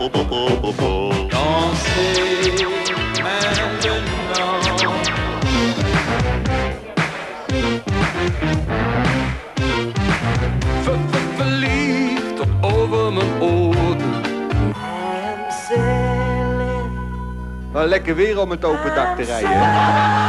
Verliefd tot over mijn ogen. Wel lekker weer om het open dak te rijden.